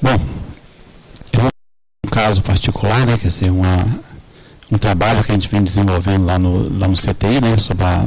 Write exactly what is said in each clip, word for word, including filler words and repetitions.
Bom, eu vou um caso particular, né, quer dizer, uma, um trabalho que a gente vem desenvolvendo lá no, lá no C T I, né, sobre a,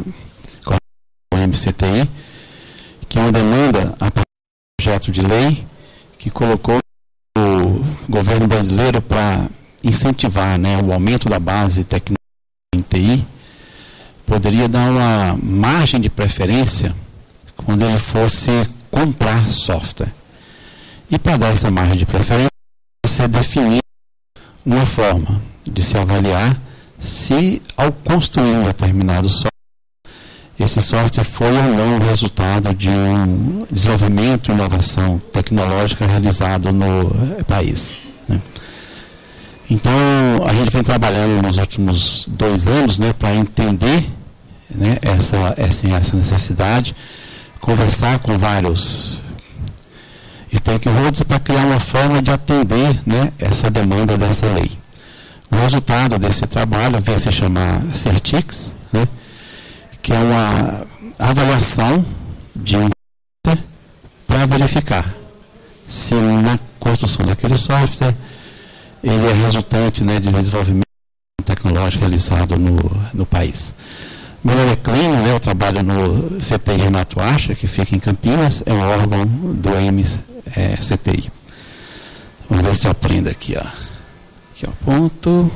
o M C T I, que é uma demanda a partir do projeto de lei que colocou o governo brasileiro para incentivar, né, o aumento da base tecnológica em T I, poderia dar uma margem de preferência quando ele fosse comprar software. E para dar essa margem de preferência, você definir uma forma de se avaliar se, ao construir um determinado software, esse software foi ou não o resultado de um desenvolvimento e inovação tecnológica realizado no país, né? Então, a gente vem trabalhando nos últimos dois anos, né, para entender, né, essa, essa, essa necessidade, conversar com vários stakeholders para criar uma forma de atender, né, essa demanda dessa lei. O resultado desse trabalho vem se chamar Certix, né, que é uma avaliação de um software para verificar se na construção daquele software ele é resultante, né, de desenvolvimento tecnológico realizado no, no país. Meu nome é Clínio, né, eu trabalho no C T I Renato Acha, que fica em Campinas, é um órgão do M C T I. Vamos ver se eu aprendo aqui, ó. Aqui eu aponto.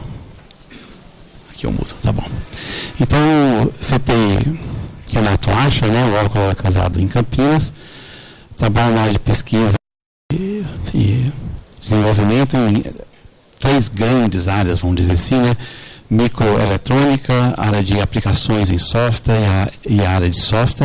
Aqui eu mudo, tá bom. Então, o C T I Renato Acha, né, o órgão localizado em Campinas, trabalha na área de pesquisa e, e desenvolvimento em três grandes áreas, vamos dizer assim, né? Microeletrônica, área de aplicações em software e a, e a área de software.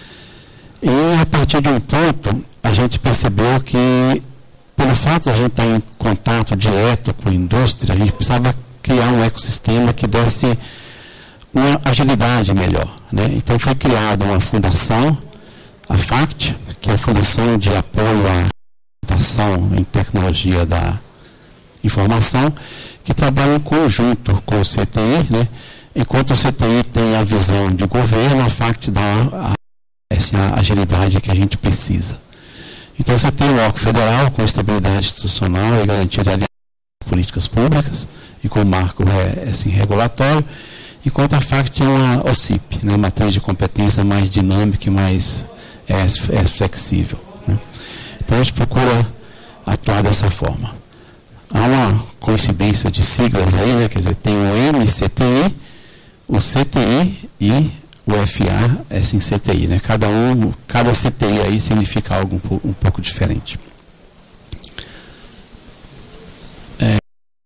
E a partir de um ponto, a gente percebeu que, pelo fato de a gente estar em contato direto com a indústria, a gente precisava criar um ecossistema que desse uma agilidade melhor, né? Então foi criada uma fundação, a FACT, que é a Fundação de Apoio à Capacitação em Tecnologia da Informação, que trabalha em conjunto com o C T I, né? Enquanto o C T I tem a visão de governo, a FACT dá a, a, essa agilidade que a gente precisa. Então você tem um órgão federal com estabilidade institucional e garantia de aliança de políticas públicas e com marco é, assim, regulatório, enquanto a FACT é uma O C I P, né? Matriz de competência mais dinâmica e mais é, é flexível, né? Então a gente procura atuar dessa forma. Há uma coincidência de siglas aí, né? Quer dizer, tem o M C T I, o C T I e o F A, assim, C T I, né? Cada um, cada C T I aí significa algo um, um pouco diferente. É.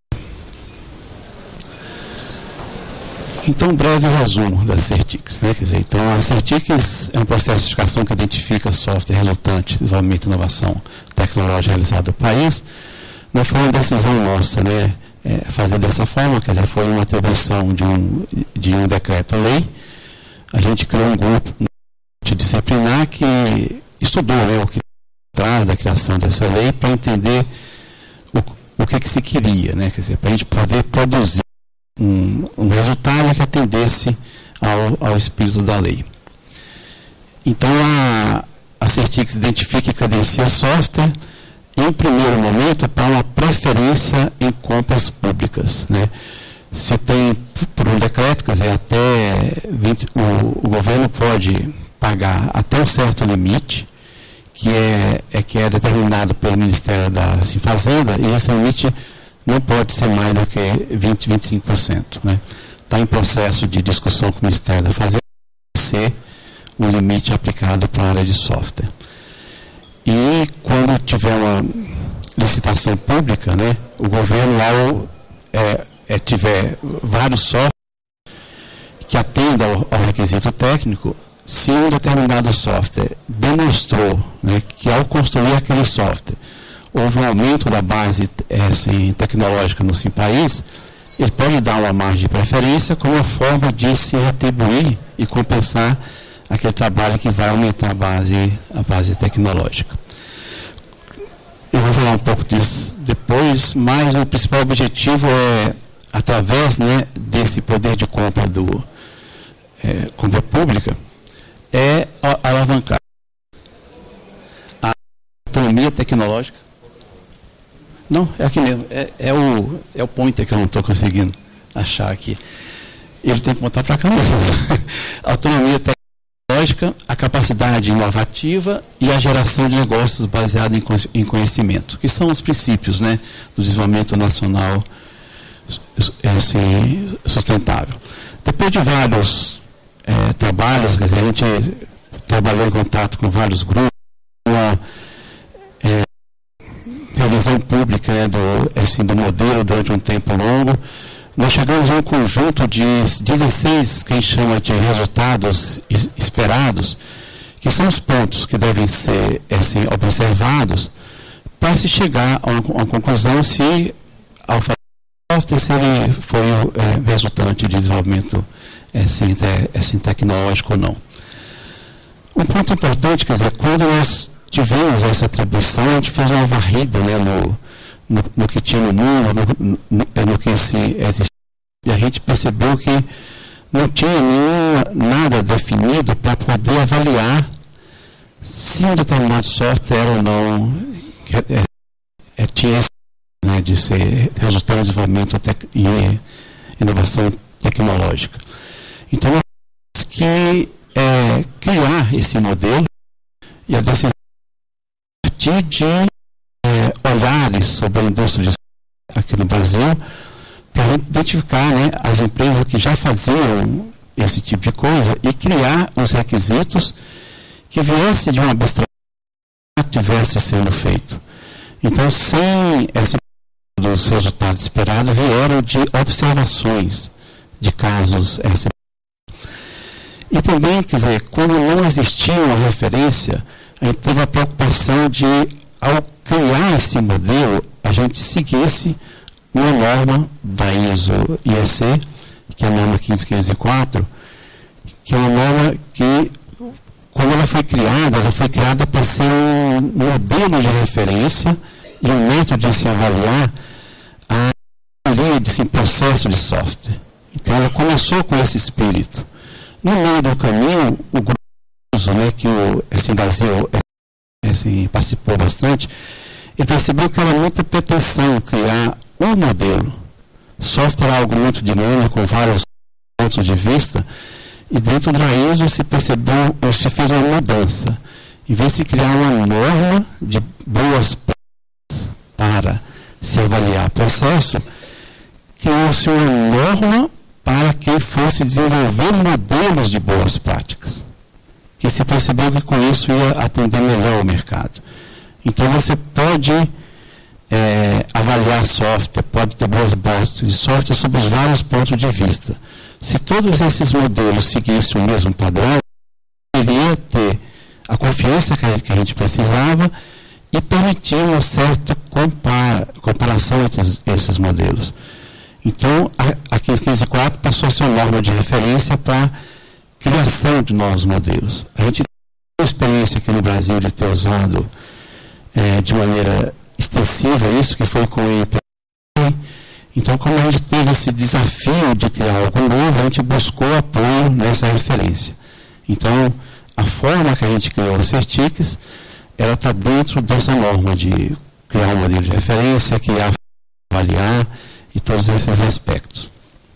Então, um breve resumo das Certix, né? Quer dizer, então, a Certix é um processo de certificação que identifica software resultante de desenvolvimento e inovação tecnológica realizada no país. Não foi uma decisão nossa, né, é, fazer dessa forma, quer dizer, foi uma atribuição de um, de um decreto-lei. A gente criou um grupo multidisciplinar que estudou, né, o que traz da criação dessa lei para entender o, o que, que se queria, né, quer dizer, para a gente poder produzir um, um resultado que atendesse ao, ao espírito da lei. Então, a, a Certix identifica e credencia software, em primeiro momento, para uma preferência em compras públicas, né? Se tem, por um decreto, quer dizer, até vinte, o, o governo pode pagar até um certo limite, que é, é, que é determinado pelo Ministério da assim, Fazenda, e esse limite não pode ser mais do que vinte, vinte e cinco por cento. Né? Está em processo de discussão com o Ministério da Fazenda, ser o limite aplicado para a área de software. E quando tiver uma licitação pública, né, o governo lá é, é, tiver vários softwares que atendam ao, ao requisito técnico, se um determinado software demonstrou, né, que ao construir aquele software houve um aumento da base é, assim, tecnológica no sim país, ele pode dar uma margem de preferência como uma forma de se retribuir e compensar aquele trabalho que vai aumentar a base, a base tecnológica. Eu vou falar um pouco disso depois, mas o principal objetivo é, através, né, desse poder de compra do é, compra pública, é alavancar a autonomia tecnológica Não, é aqui mesmo. É, é, o, é o pointer que eu não estou conseguindo achar aqui. Ele tem que botar para cá mesmo. Autonomia tecnológica, a capacidade inovativa e a geração de negócios baseada em conhecimento, que são os princípios, né, do desenvolvimento nacional assim, sustentável. Depois de vários é, trabalhos, quer dizer, a gente trabalhou em contato com vários grupos, uma é, revisão pública, né, do, assim, do modelo durante um tempo longo. Nós chegamos a um conjunto de dezesseis, que a gente chama de resultados esperados, que são os pontos que devem ser assim, observados para se chegar a uma, a uma conclusão se, ao fazer software, se ele foi é, resultante de desenvolvimento assim, te, assim, tecnológico ou não. Um ponto importante, quer dizer, quando nós tivemos essa atribuição, a gente fez uma varrida, né, no, no, no que tinha no mundo, no, no, no que se existia, e a gente percebeu que não tinha nenhuma, nada definido para poder avaliar se um determinado software era ou não é, é, tinha esse, né, de ser resultado de desenvolvimento tec, e inovação tecnológica. Então, nós temos que é, criar esse modelo e a decisão a partir de é, olhares sobre a indústria de aqui no Brasil, para identificar, né, as empresas que já faziam esse tipo de coisa e criar os requisitos que viesse de uma abstração que estivesse sendo feito. Então, sem esse dos resultados esperados, vieram de observações de casos. Essa. E também, quer dizer, quando não existia uma referência, a gente teve a preocupação de, ao criar esse modelo, a gente seguisse uma norma da I S O I E C, que é a norma quinze mil quinhentos e quatro, que é uma norma que, quando ela foi criada, ela foi criada para ser um modelo de referência e um método de se avaliar a melhoria desse processo de software. Então, ela começou com esse espírito. No meio do caminho, o grupo, né, que o assim, Brasil assim, participou bastante, ele percebeu que era muita pretensão criar um modelo. Software é algo muito dinâmico, com vários pontos de vista, e dentro da I S O se percebeu, se fez uma mudança. Em vez de criar uma norma de boas práticas para se avaliar o processo, criou-se uma norma para que fosse desenvolver modelos de boas práticas, que se percebeu que com isso ia atender melhor o mercado. Então você pode é, avaliar software, pode ter boas bases de software sob os vários pontos de vista. Se todos esses modelos seguissem o mesmo padrão, iria ter a confiança que a gente precisava e permitir uma certa compara, comparação entre esses modelos. Então, a quinze mil quinhentos e quatro passou a ser uma norma de referência para a criação de novos modelos. A gente tem uma experiência aqui no Brasil de ter usado é, de maneira extensiva isso, que foi com o I P P. Então, como a gente teve esse desafio de criar algo novo, a gente buscou apoio nessa referência. Então, a forma que a gente criou o Certics, ela está dentro dessa norma de criar um modelo de referência, criar, avaliar e todos esses aspectos.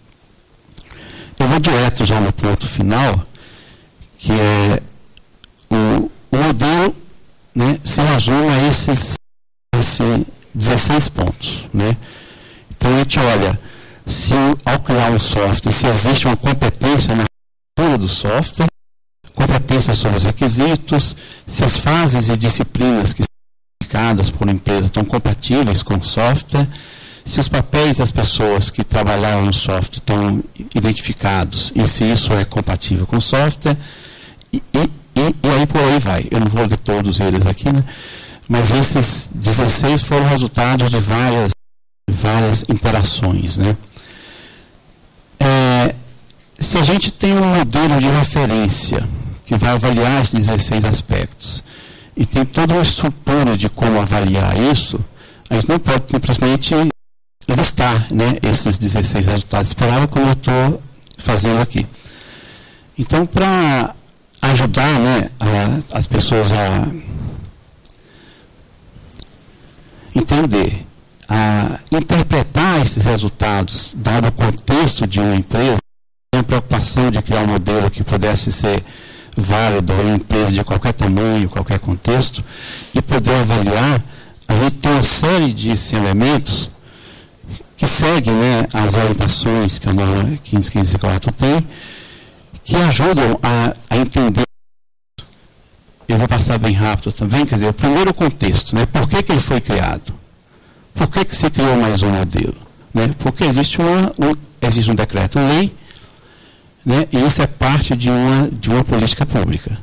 Eu vou direto já no ponto final, que é o, o modelo, né, se resume a esses, esses dezesseis pontos. Né? Então a gente olha se ao criar um software, se existe uma competência na arquitetura do software, competência sobre os requisitos, se as fases e disciplinas que são aplicadas por uma empresa estão compatíveis com o software, se os papéis das pessoas que trabalharam no software estão identificados e se isso é compatível com o software, e, e, e, e aí por aí vai. Eu não vou ler todos eles aqui, né? Mas esses dezesseis foram resultados de várias, várias interações. Né? É, se a gente tem um modelo de referência que vai avaliar esses dezesseis aspectos e tem toda uma estrutura de como avaliar isso, a gente não pode simplesmente listar, né, esses dezesseis resultados esperados, como eu estou fazendo aqui. Então, para ajudar, né, a, as pessoas a entender interpretar esses resultados, dado o contexto de uma empresa, a preocupação de criar um modelo que pudesse ser válido em empresa de qualquer tamanho, qualquer contexto, e poder avaliar, a gente tem uma série de elementos que seguem, né, as orientações que a norma quinze mil quinhentos e quatro tem, que ajudam a, a entender. Eu vou passar bem rápido também, quer dizer, o primeiro contexto, né, por que que ele foi criado? Por que que se criou mais um modelo? Né? Porque existe, uma, um, existe um decreto-lei, né, e isso é parte de uma, de uma política pública.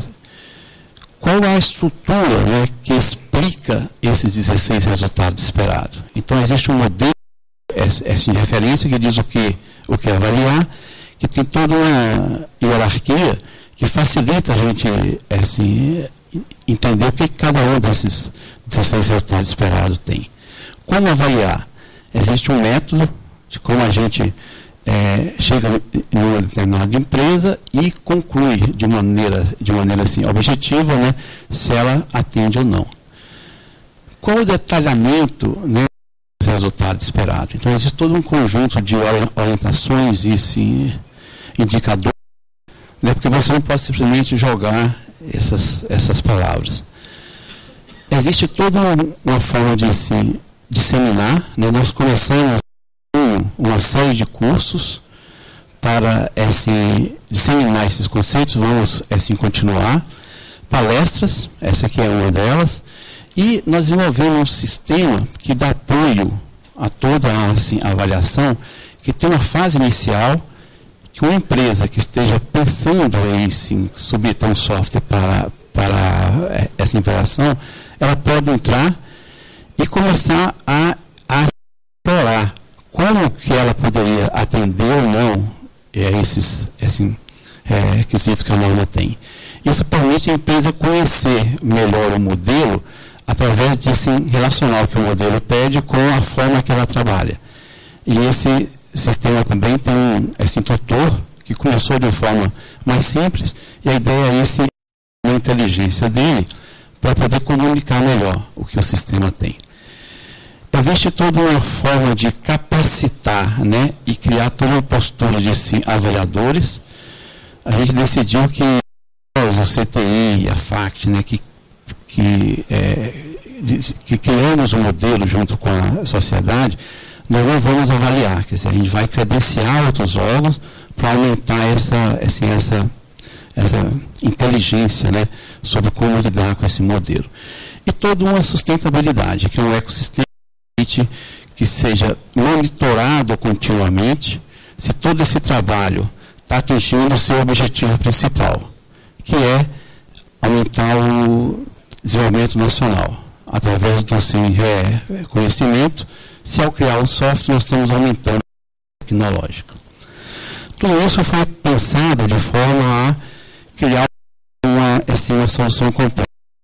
Qual é a estrutura, né, que explica esses dezesseis resultados esperados? Então, existe um modelo essa de referência que diz o que, o que avaliar, que tem toda uma hierarquia que facilita a gente assim, entender o que cada um desses dezesseis resultados esperados tem. Como avaliar? Existe um método de como a gente é, chega em uma determinada empresa e conclui de maneira, de maneira assim, objetiva, né, se ela atende ou não. Qual o detalhamento, né, dos resultados esperados? Então, existe todo um conjunto de orientações e sim, indicadores, né, porque você não pode simplesmente jogar essas, essas palavras. Existe toda uma, uma forma de assim, disseminar, né? Nós começamos uma série de cursos para assim, disseminar esses conceitos, vamos assim, continuar, palestras, essa aqui é uma delas, e nós desenvolvemos um sistema que dá apoio a toda a assim, avaliação, que tem uma fase inicial, que uma empresa que esteja pensando em sim, submeter um software para, para essa avaliação, ela pode entrar e começar a, a explorar como que ela poderia atender ou não é, esses assim, é, requisitos que a norma tem. Isso permite a empresa conhecer melhor o modelo através de assim, relacionar o que o modelo pede com a forma que ela trabalha. E esse sistema também tem um esse tutor que começou de uma forma mais simples, e a ideia é esse, a inteligência dele para poder comunicar melhor o que o sistema tem. Existe toda uma forma de capacitar, né, e criar toda uma postura de sim, avaliadores. A gente decidiu que o C T I e a FACT, né, que, que, é, que criamos um modelo junto com a sociedade, nós não vamos avaliar, quer dizer, a gente vai credenciar outros órgãos para aumentar essa, assim, essa, essa inteligência, né, sobre como lidar com esse modelo. E toda uma sustentabilidade, que é um ecossistema que seja monitorado continuamente, se todo esse trabalho está atingindo o seu objetivo principal, que é aumentar o desenvolvimento nacional, através do assim, é, conhecimento. Se ao criar um software, nós estamos aumentando a tecnológica. Tudo isso foi pensado de forma a criar uma, assim, uma solução completa.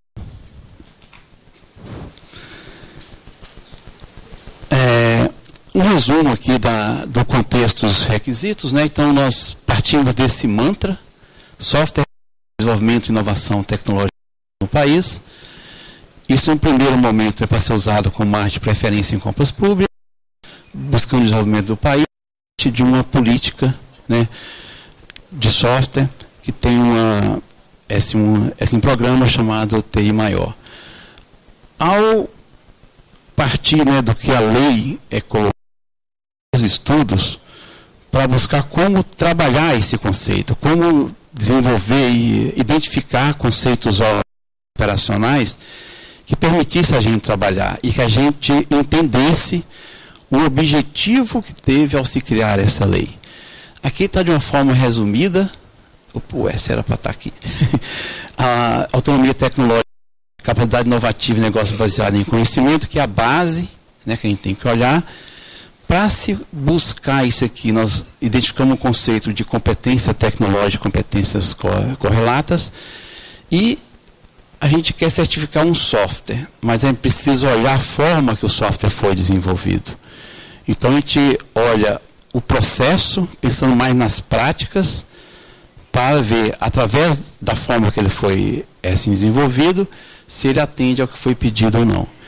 É, um resumo aqui da, do contexto dos requisitos, né? Então, nós partimos desse mantra, software, desenvolvimento, inovação, tecnologia no país. Isso, em um primeiro momento, é para ser usado como margem de preferência em compras públicas, buscando o desenvolvimento do país, de uma política, né, de software que tem uma, esse, um, esse um programa chamado T I Maior. Ao partir, né, do que a lei é colocada, os estudos para buscar como trabalhar esse conceito, como desenvolver e identificar conceitos operacionais que permitisse a gente trabalhar e que a gente entendesse o objetivo que teve ao se criar essa lei. Aqui está de uma forma resumida, o S era para estar aqui, a autonomia tecnológica, capacidade inovativa e negócio baseado em conhecimento, que é a base, né, que a gente tem que olhar. Para se buscar isso aqui, nós identificamos um conceito de competência tecnológica, competências correlatas, e a gente quer certificar um software, mas a gente precisa olhar a forma que o software foi desenvolvido. Então, a gente olha o processo, pensando mais nas práticas, para ver, através da forma que ele foi assim, desenvolvido, se ele atende ao que foi pedido ou não.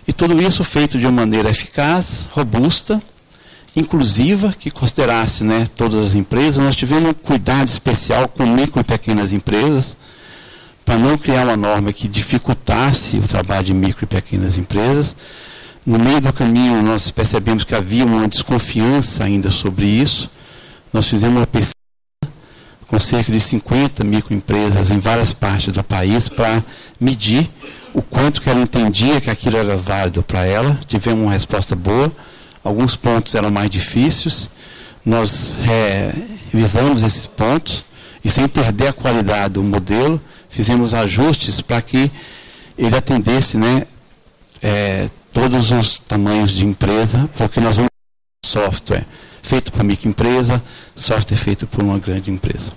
E tudo isso feito de uma maneira eficaz, robusta, inclusiva, que considerasse, né, todas as empresas. Nós tivemos um cuidado especial com micro e pequenas empresas, para não criar uma norma que dificultasse o trabalho de micro e pequenas empresas. No meio do caminho, nós percebemos que havia uma desconfiança ainda sobre isso. Nós fizemos uma pesquisa com cerca de cinquenta microempresas em várias partes do país para medir o quanto que ela entendia que aquilo era válido para ela. Tivemos uma resposta boa. Alguns pontos eram mais difíceis. Nós é, revisamos esses pontos e, sem perder a qualidade do modelo, fizemos ajustes para que ele atendesse, né, é, todos os tamanhos de empresa, porque nós vamos ter software feito por microempresa, software feito por uma grande empresa.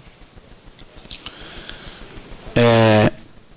É,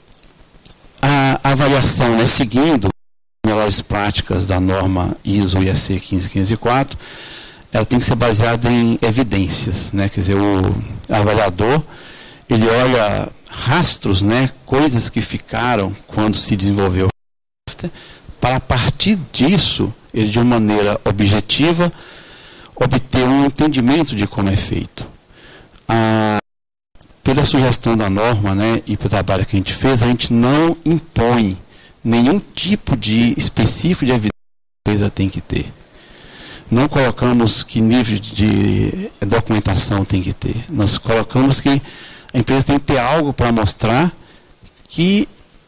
a, a avaliação, né, seguindo as melhores práticas da norma I S O I E C quinze mil quinhentos e quatro, ela tem que ser baseada em evidências, né? Quer dizer, o avaliador, ele olha rastros, né, coisas que ficaram quando se desenvolveu o software, para a partir disso, ele de uma maneira objetiva, obter um entendimento de como é feito. A, pela sugestão da norma, né, e pelo trabalho que a gente fez, a gente não impõe nenhum tipo de específico de evidência que a empresa tem que ter. Não colocamos que nível de documentação tem que ter. Nós colocamos que a empresa tem que ter algo para mostrar que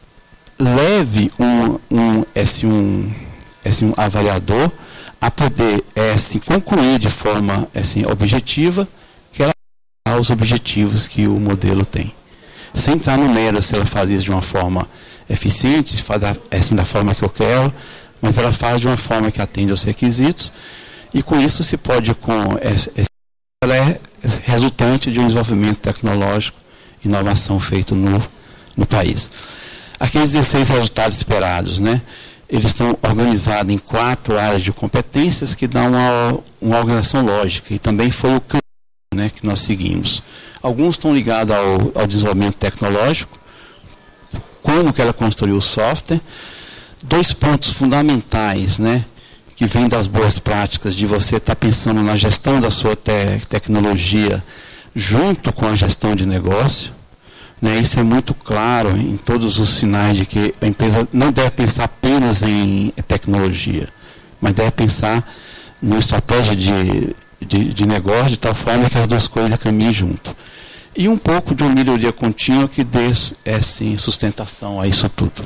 leve um, um, esse, um, esse um avaliador a poder esse, concluir de forma assim, objetiva que ela tem os objetivos que o modelo tem. Sem entrar no mero se ela faz isso de uma forma eficiente, se faz da, assim, da forma que eu quero, mas ela faz de uma forma que atende aos requisitos, e com isso se pode, com esse, ela é resultante de um desenvolvimento tecnológico, inovação feito no, no país. Aqueles dezesseis resultados esperados, né, eles estão organizados em quatro áreas de competências que dão uma, uma organização lógica, e também foi o caminho, né, que nós seguimos. Alguns estão ligados ao, ao desenvolvimento tecnológico, como que ela construiu o software. Dois pontos fundamentais, né, que vêm das boas práticas, de você estar tá pensando na gestão da sua te tecnologia junto com a gestão de negócio. Né, isso é muito claro em todos os sinais de que a empresa não deve pensar apenas em tecnologia, mas deve pensar numa estratégia de, de, de negócio de tal forma que as duas coisas caminhem junto. E um pouco de uma melhoria contínua que dê é, sim, sustentação a isso tudo.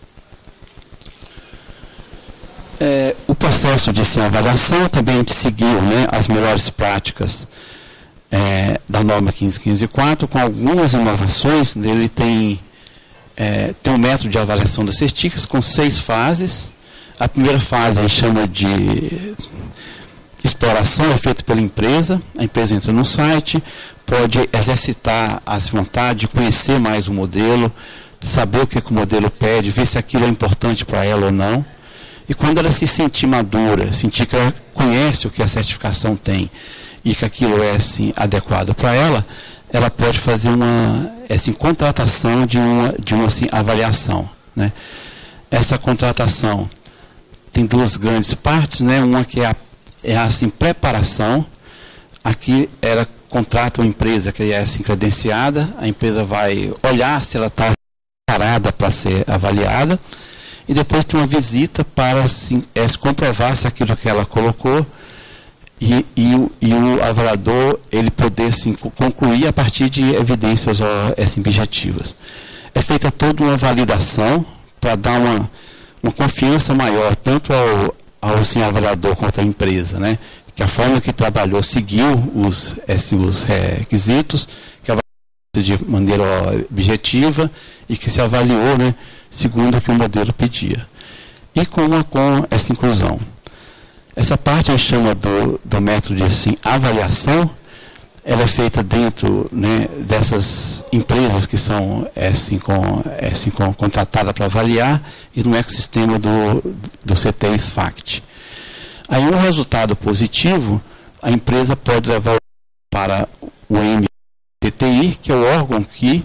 É, o processo de sim, avaliação também a gente seguiu, né, as melhores práticas é, da norma quinze mil quinhentos e quatro, com algumas inovações. Ele tem, é, tem um método de avaliação das certificações com seis fases. A primeira fase a gente chama de exploração, é feita pela empresa. A empresa entra no site, pode exercitar as vontades de conhecer mais o modelo, saber o que, que o modelo pede, ver se aquilo é importante para ela ou não. E quando ela se sentir madura, sentir que ela conhece o que a certificação tem e que aquilo é assim, adequado para ela, ela pode fazer uma assim, contratação de uma, de uma assim, avaliação. Né? Essa contratação tem duas grandes partes, né? Uma que é a, é a assim, preparação. Aqui ela contrata uma empresa que é assim, credenciada, a empresa vai olhar se ela está preparada para ser avaliada, e depois tem uma visita para assim, é, se comprovar se aquilo que ela colocou e, e, o, e o avaliador ele poder assim, concluir a partir de evidências ó, assim, objetivas. É feita toda uma validação para dar uma, uma confiança maior tanto ao, ao assim, avaliador quanto à empresa, né? Que a forma que trabalhou seguiu os, assim, os requisitos, que avaliou de maneira objetiva e que se avaliou, né, segundo o que o modelo pedia. E com, uma, com essa inclusão. Essa parte a gente chama do, do método de assim, avaliação. Ela é feita dentro, né, dessas empresas que são assim, com, assim, com, contratadas para avaliar e no ecossistema do, do C T I FACT. Aí, um resultado positivo, a empresa pode levar para o M T T I, que é o órgão que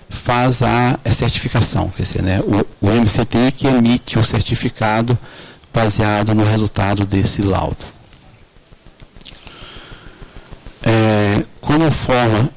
faz a, a certificação, quer dizer, né, o, o M C T I que emite o certificado baseado no resultado desse laudo. É, como forma,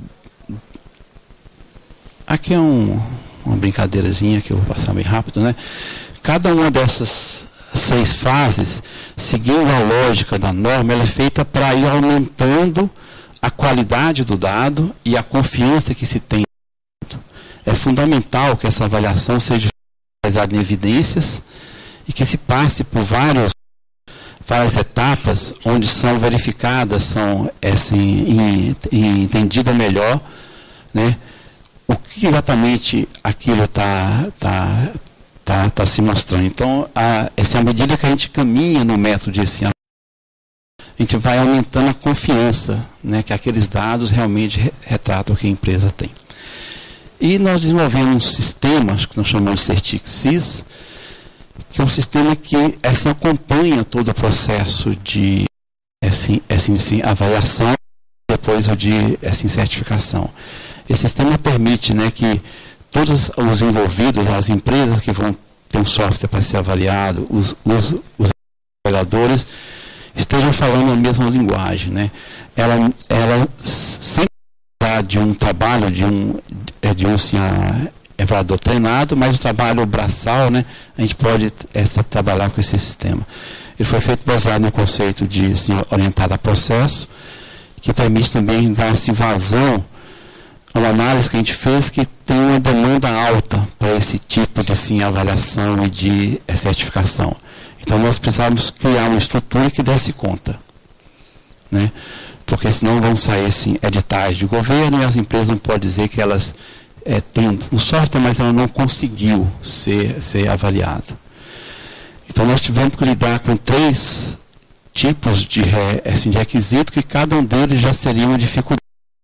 aqui é um, uma brincadeirazinha que eu vou passar bem rápido, né? Cada uma dessas seis fases, seguindo a lógica da norma, ela é feita para ir aumentando a qualidade do dado e a confiança que se tem. É fundamental que essa avaliação seja baseada em evidências e que se passe por vários, várias etapas onde são verificadas, são assim, entendida melhor, né, o que exatamente aquilo está tá, tá, tá se mostrando. Então, a, essa é a medida que a gente caminha no método de ensino, a gente vai aumentando a confiança, né, que aqueles dados realmente retratam o que a empresa tem. E nós desenvolvemos um sistema, que nós chamamos de CertiSys, que é um sistema que assim, acompanha todo o processo de assim, assim, assim, avaliação e depois o de assim, certificação. Esse sistema permite, né, que todos os envolvidos, as empresas que vão ter um software para ser avaliado, os, os, os avaliadores, estejam falando a mesma linguagem, né? Ela, ela sempre dá de um trabalho, de um, de um assim, avaliador treinado, mas o trabalho braçal, né, a gente pode é, trabalhar com esse sistema. Ele foi feito baseado no conceito de assim, orientado a processo, que permite também dar assim, vazão a uma análise que a gente fez que tem uma demanda alta para esse tipo de assim, avaliação e de é, certificação. Então nós precisamos criar uma estrutura que desse conta, né? Porque senão vão sair assim, editais de governo e as empresas não podem dizer que elas é, têm um software, mas ela não conseguiu ser, ser avaliada. Então nós tivemos que lidar com três tipos de, assim, de requisito que cada um deles já seria uma dificuldade.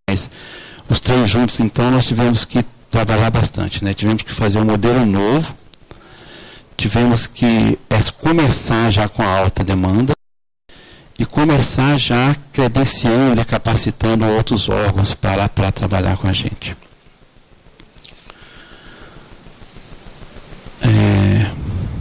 Os três juntos, então, nós tivemos que trabalhar bastante, né? Tivemos que fazer um modelo novo, tivemos que é, começar já com a alta demanda e começar já credenciando e capacitando outros órgãos para, para trabalhar com a gente. É,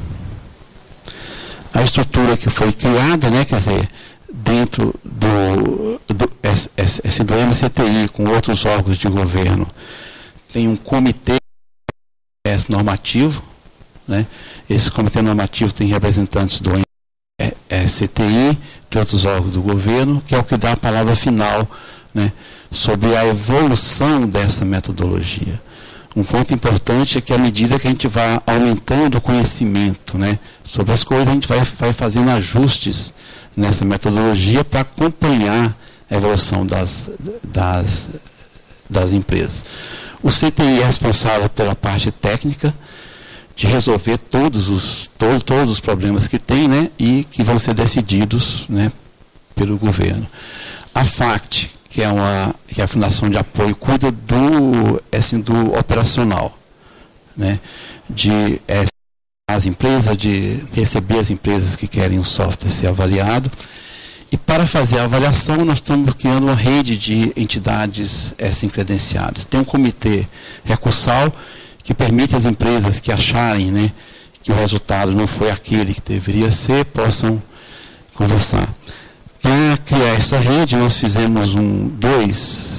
a estrutura que foi criada, né, quer dizer, dentro do, do, esse, do M C T I, com outros órgãos de governo, tem um comitê normativo, né? Esse comitê normativo tem representantes do M C T I, de outros órgãos do governo, que é o que dá a palavra final, né, sobre a evolução dessa metodologia. Um ponto importante é que à medida que a gente vai aumentando o conhecimento, né, sobre as coisas, a gente vai, vai fazendo ajustes nessa metodologia para acompanhar a evolução das, das, das empresas. O C T I é responsável pela parte técnica, de resolver todos os, todo, todos os problemas que tem, né, e que vão ser decididos, né, pelo governo. A FACT, que é, uma, que é a Fundação de Apoio, cuida do, assim, do operacional, né, de é, as empresas, de receber as empresas que querem o software ser avaliado. E para fazer a avaliação, nós estamos criando uma rede de entidades assim, credenciadas. Tem um comitê recursal que permite às empresas que acharem, né, que o resultado não foi aquele que deveria ser, possam conversar. Para criar essa rede, nós fizemos um, dois,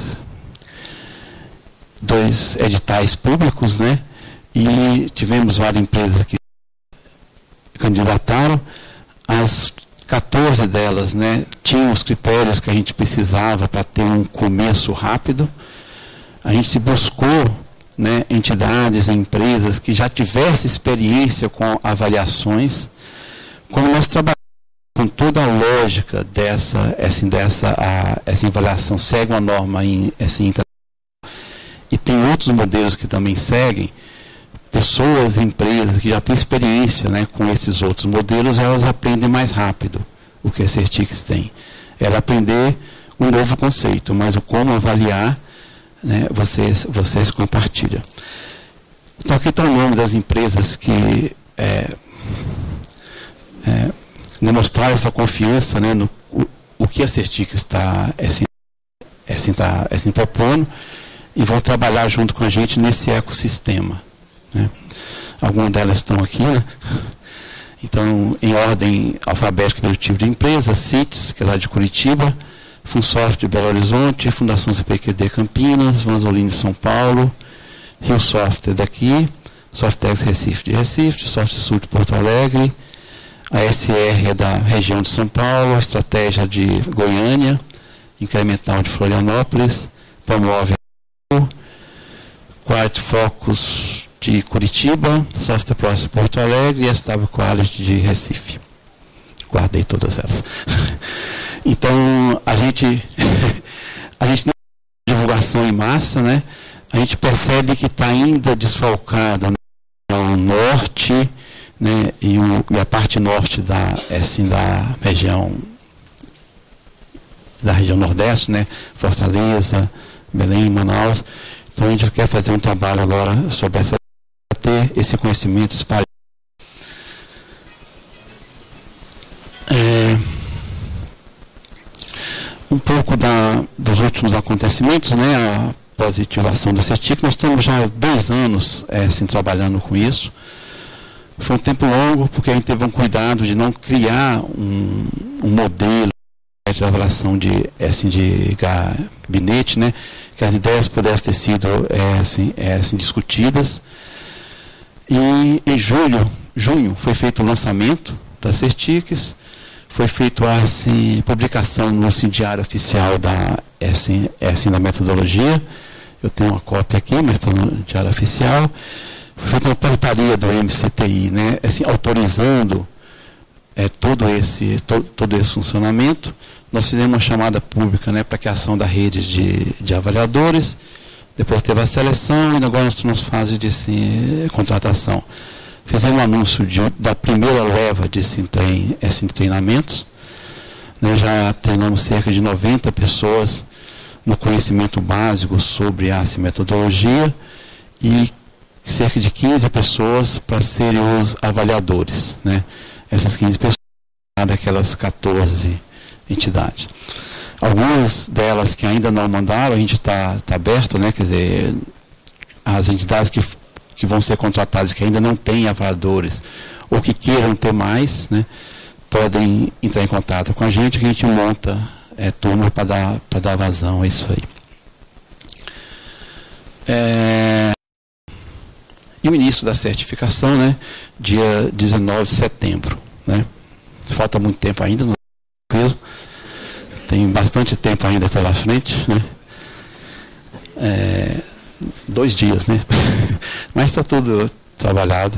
dois editais públicos, né, e tivemos várias empresas que candidataram. As quatorze delas, né, tinham os critérios que a gente precisava para ter um começo rápido. A gente se buscou, né, entidades e empresas que já tivessem experiência com avaliações. Como nós trabalhamos com toda a lógica dessa, assim, dessa a, essa avaliação, segue uma norma em, assim, e tem outros modelos que também seguem, pessoas, empresas que já têm experiência, né, com esses outros modelos, elas aprendem mais rápido o que a CertiSys tem. Ela aprender um novo conceito, mas o como avaliar, né, vocês, vocês compartilham. Então aqui está o nome das empresas que é, é, demonstraram essa confiança, né, no o, o que a CertiSys está assim, assim, tá, assim, propondo. e vão trabalhar junto com a gente nesse ecossistema, né? Algumas delas estão aqui, né? Então, em ordem alfabética pelo tipo de empresa, C I T S, que é lá de Curitiba, Funsoft de Belo Horizonte, Fundação C P Q D Campinas, Vanzolini de São Paulo, Rio Software daqui, Softex Recife de Recife, SoftSul de Porto Alegre, a S R é da região de São Paulo, a Estratégia de Goiânia, Incremental de Florianópolis, Promove Quart Focus de Curitiba, Software Process de Porto Alegre e S W Quality de Recife. Guardei todas elas. Então, a gente, a gente não tem divulgação em massa, né? A gente percebe que está ainda desfalcada no norte, né? E, um, e a parte norte da, assim, da região da região nordeste, né? Fortaleza, Belém, Manaus. Então, a gente quer fazer um trabalho agora sobre essa, ter esse conhecimento espalhado. É, um pouco da, dos últimos acontecimentos, né, a positivação da CETIC, nós estamos já há dois anos é, assim, trabalhando com isso. Foi um tempo longo, porque a gente teve um cuidado de não criar um, um modelo de avaliação de, assim, de gabinete, né, que as ideias pudessem ter sido é, assim, é, assim, discutidas. E em julho, junho foi feito o lançamento das CETICs, foi feita a assim, publicação no assim, diário oficial da, assim, assim, da metodologia. Eu tenho uma cópia aqui, mas está no diário oficial. Foi feita uma portaria do M C T I, né, assim, autorizando é, todo, esse, to, todo esse funcionamento. Nós fizemos uma chamada pública, né, para a criação da rede de, de avaliadores. Depois teve a seleção e agora nós estamos na fase de assim, contratação. Fizemos um anúncio de, da primeira leva de assim, trein, assim, treinamentos. Né, já treinamos cerca de noventa pessoas no conhecimento básico sobre a assim, metodologia e cerca de quinze pessoas para serem os avaliadores. Né? Essas quinze pessoas, daquelas quatorze entidades. Algumas delas que ainda não mandaram, a gente está tá aberto, né? Quer dizer, as entidades que, que vão ser contratadas, que ainda não têm avaliadores, ou que queiram ter mais, né? Podem entrar em contato com a gente, que a gente monta é, turma para dar, para dar vazão a isso aí. É, e o início da certificação, né? Dia dezenove de setembro. Né? Falta muito tempo ainda, não é? Tem bastante tempo ainda pela frente, né? É, dois dias, né? Mas está tudo trabalhado.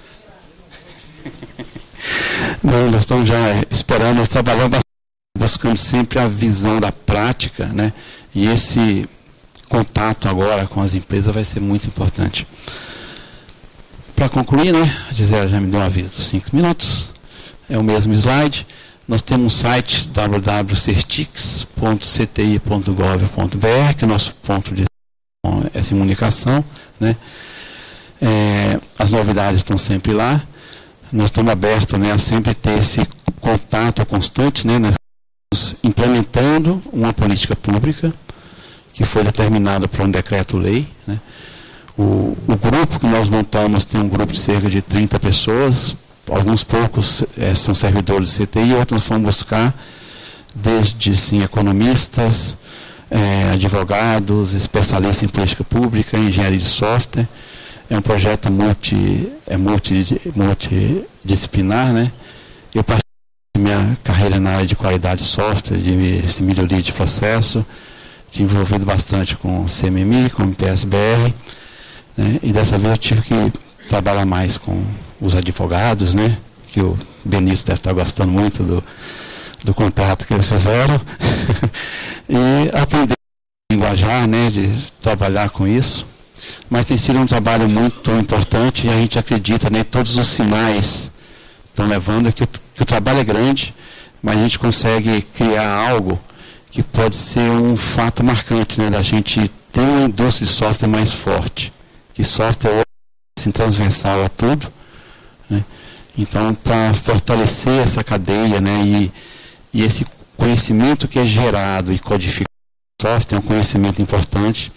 Não, nós estamos já esperando, nós trabalhamos buscando sempre a visão da prática, né? E esse contato agora com as empresas vai ser muito importante. Para concluir, né? A Gisela já me deu um aviso dos cinco minutos. É o mesmo slide. Nós temos um site w w w ponto certix ponto c t i ponto gov ponto b r, que é o nosso ponto de essa comunicação, né? É, as novidades estão sempre lá. Nós estamos abertos, né, a sempre ter esse contato constante, né? Nós estamos implementando uma política pública que foi determinada por um decreto-lei, né? O, o grupo que nós montamos tem um grupo de cerca de trinta pessoas. Alguns poucos é, são servidores do C T I, outros vão buscar desde sim, economistas, é, advogados, especialistas em política pública, engenharia de software. É um projeto multi, é multi, multidisciplinar, né? Eu participei da minha carreira na área de qualidade de software, de melhoria de processo, tinha envolvido bastante com C M M I, com P S B R, né? E dessa vez eu tive que trabalhar mais com os advogados, né? Que o Benício deve estar gostando muito do, do contrato que eles fizeram. E aprender a linguajar, né? De trabalhar com isso. Mas tem sido um trabalho muito importante e a gente acredita, né? Todos os sinais estão levando que, que o trabalho é grande, mas a gente consegue criar algo que pode ser um fato marcante, né? Da gente ter uma indústria de software mais forte. Que software é assim, transversal a tudo. Né? Então, para fortalecer essa cadeia, né, e, e esse conhecimento que é gerado e codificado no software é um conhecimento importante.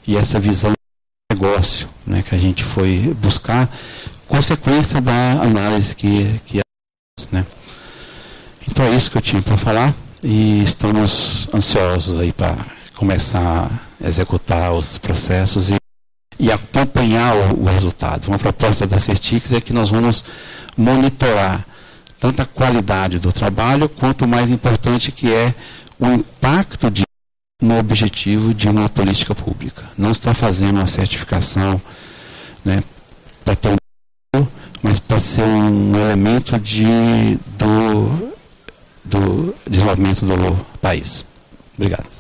e essa visão de negócio, né, que a gente foi buscar, consequência da análise que, que né. Então é isso que eu tinha para falar e estamos ansiosos aí para começar a executar os processos e, e acompanhar o, o resultado. Uma proposta da Certix é que nós vamos monitorar tanto a qualidade do trabalho, quanto o mais importante que é o impacto de, no objetivo de uma política pública. Não está fazendo uma certificação, né, para ter um, mas para ser um elemento de, do, do desenvolvimento do país. Obrigado.